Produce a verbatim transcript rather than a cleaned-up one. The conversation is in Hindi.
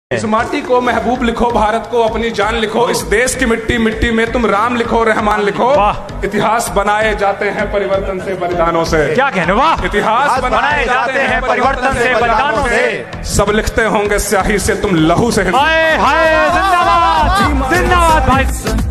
इस माटी को महबूब लिखो, भारत को अपनी जान लिखो, इस देश की मिट्टी मिट्टी में तुम राम लिखो, रहमान लिखो। इतिहास बनाए जाते हैं परिवर्तन से बलिदानों से। क्या कहने, वाह। इतिहास बनाए जाते हैं परिवर्तन से बलिदानों से। सब लिखते होंगे स्याही से, तुम लहू से। हाय हाय, जिंदाबाद जिंदाबाद भाई।